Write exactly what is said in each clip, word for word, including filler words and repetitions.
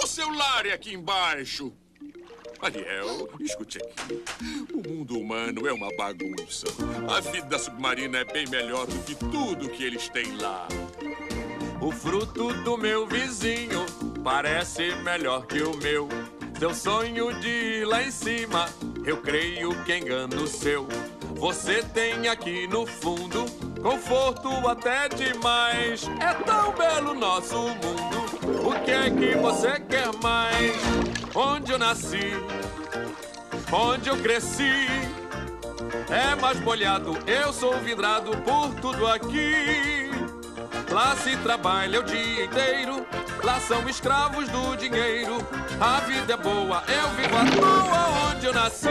seu lar é aqui embaixo. Ariel, escute aqui. O mundo humano é uma bagunça. A vida submarina é bem melhor do que tudo que eles têm lá. O fruto do meu vizinho parece melhor que o meu. Seu sonho de ir lá em cima, eu creio que engana o seu. Você tem aqui no fundo conforto até demais. É tão belo nosso mundo. O que é que você quer mais? Onde eu nasci, onde eu cresci, é mais molhado, eu sou vidrado por tudo aqui. Lá se trabalha o dia inteiro, lá são escravos do dinheiro. A vida é boa, eu vivo à toa onde eu nasci.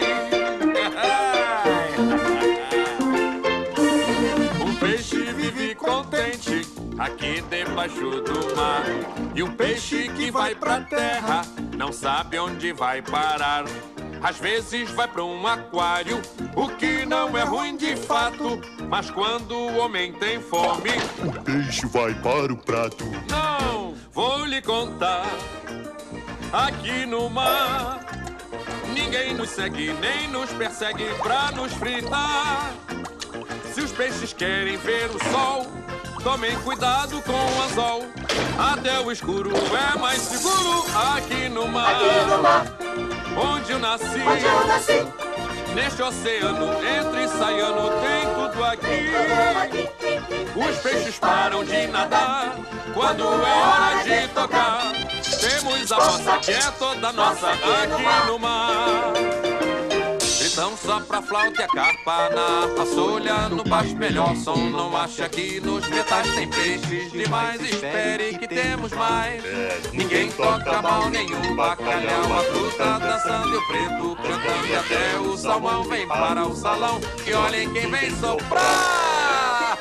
Um peixe vive contente aqui debaixo do mar. E um peixe que vai pra terra não sabe onde vai parar. Às vezes vai pra um aquário, o que não é ruim de fato. Mas quando o homem tem fome, o peixe vai para o prato. Não, vou lhe contar. Aqui no mar, ninguém nos segue nem nos persegue pra nos fritar. Se os peixes querem ver o sol, tomem cuidado com o anzol. Até o escuro é mais seguro aqui no mar. Aqui no mar. Onde eu nasci, onde eu nasci. Neste oceano, entre e saiano, tem tudo aqui. Os peixes param de nadar quando é hora de tocar. Temos a moça que é toda nossa aqui no mar. Gritão só pra flauta e a carpa na harpa solha. No baixo melhor som, não acha que nos metais tem peixes demais. Espere que temos mais. Ninguém toca mal nenhum bacalhau. A fruta dançando e o preto cantando. E até o salmão vem para o salão. E olhem quem vem soprar.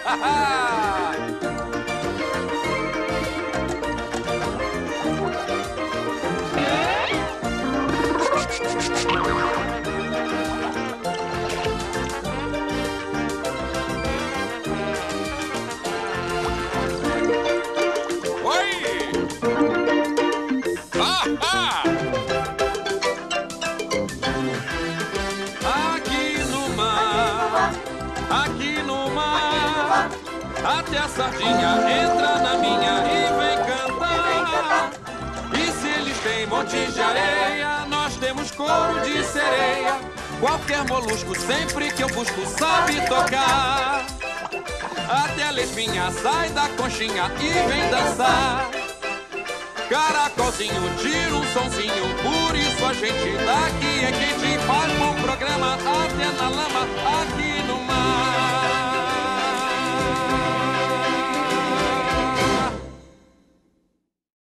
Aqui no mar, aqui no mar, até a sardinha entra na minha e vem cantar. E se eles têm monte de areia, nós temos couro de sereia. Qualquer molusco, sempre que eu busco, sabe tocar. Até a lesbinha sai da conchinha e vem dançar. Caracolzinho tira um sonzinho, por isso a gente daqui é quente. Faz um programa até na lama.